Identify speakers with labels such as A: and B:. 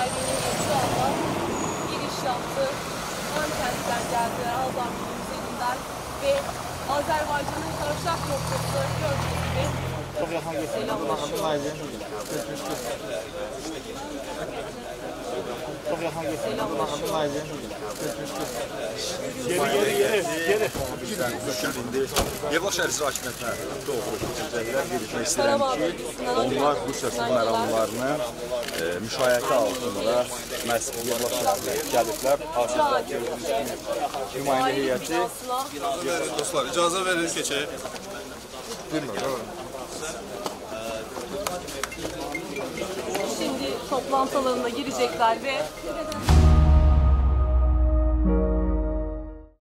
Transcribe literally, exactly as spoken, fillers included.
A: aileleri şu anda giriş yaptı. Antep'ten geldiler, Alban üzerinden ve Azerbaycan'ın kavşak noktası gördüğünüz gibi selamlaşıyor.
B: Çok yakın geçti. Geri geri geri geri.
C: İndi Yevlax şəhər hakimiyyətinə doğru keçəcəklər. Qeyd etmək istəyirəm ki, onlar bu səsin məramlarını e, müşayiətə altında məhz Yevlax şəhərinə gəliblər. Hazırda nümayəndə heyəti.
D: Dostlar, icazə verin keçək.
C: Bilmirəm.
A: Şimdi toplantı alanına girecekler ve